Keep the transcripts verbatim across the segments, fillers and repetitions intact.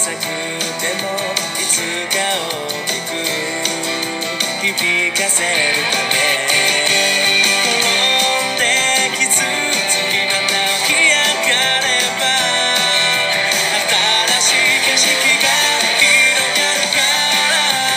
さくてもいつか大きく響かせるため転んで傷つきまた起き上がれば新しい景色が広がるから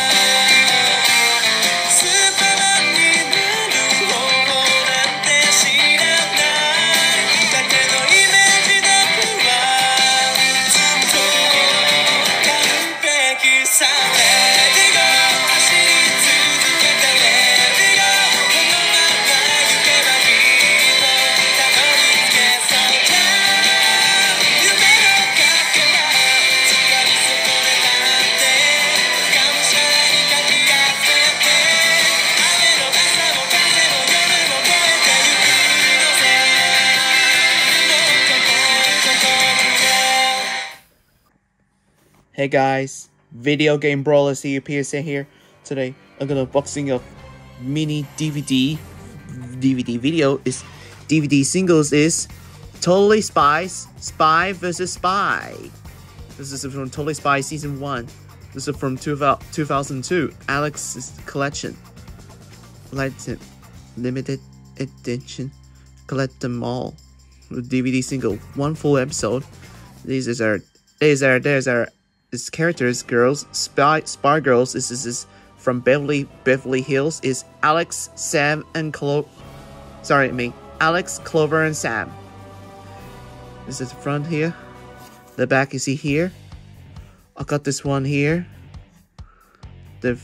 スーパーマンになる方法なんて知らないだけどイメージだけはずっと完璧さレディゴー走り続けてレディゴーこのまま行けばきっとたどり着けそうじゃ夢のかけらつかみ損ねたってがむしゃらにかき合ってて雨の朝も風も夜も越えてゆくのぜもっともっと遠くへ Hey guys, Video Game Brawler C U P S A here. Today I'm gonna unboxing of mini D V D. D V D video is D V D singles is Totally Spies, Spy versus Spy. This is from Totally Spies season one. This is from two thousand two. Alex's collection. Limited, limited edition. Collect them all. D V D single, one full episode. These is our, these are, there's our. This characters, girls, spy, spy girls. This is, is from Beverly Beverly Hills. Is Alex, Sam, and Clo. Sorry, I mean Alex, Clover, and Sam. This is the front here. The back you see here. I got this one here. The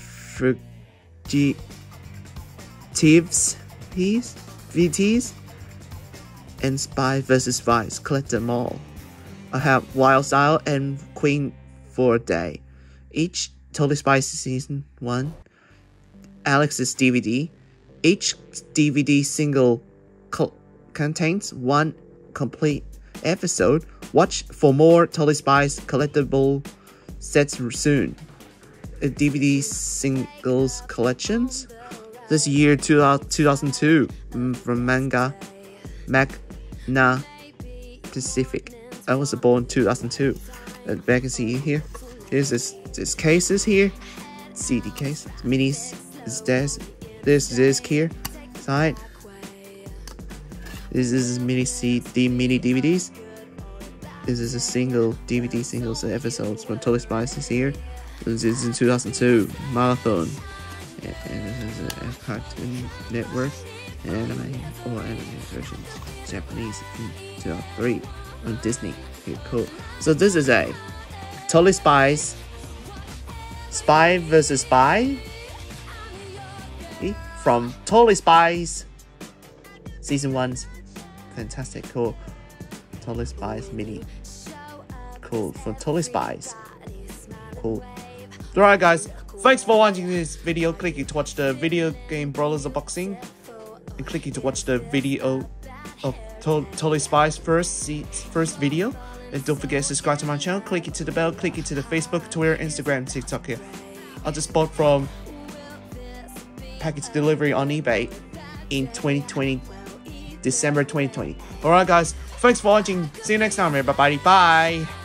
Fugitives piece, V Ts, and Spy versus Spies. Collect them all. I have Wild Style and Queen for a Day. Each Totally Spies season one. Alex's D V D. Each D V D single contains one complete episode. Watch for more Totally Spies collectible sets soon. A D V D singles collections. This year two thousand two from Manga Magna Pacific. I was born two thousand two. And back and see here. Here's this this cases here. C D case. Minis is this. This disc here. Side. This is mini C D mini D V Ds. This is a single D V D singles episodes from Totally Spies is here. This is in two thousand two. Marathon. And, and this is a Cartoon Network. Anime or anime versions. Japanese in two thousand three. On Disney. Okay, cool. So this is a Totally Spies Spy versus Spy okay, from Totally Spies season one. Fantastic, cool. Totally Spies mini. Cool. From Totally Spies. Cool. Alright guys, thanks for watching this video. Click here to watch the Video Game Brawlers unboxing. And click here to watch the video of Totally Spies first first video. And don't forget to subscribe to my channel. Click it to the bell. Click it to the Facebook, Twitter, Instagram, TikTok here. I just bought from package delivery on eBay in twenty twenty, December twenty twenty. Alright guys, thanks for watching. See you next time. Bye bye. Bye.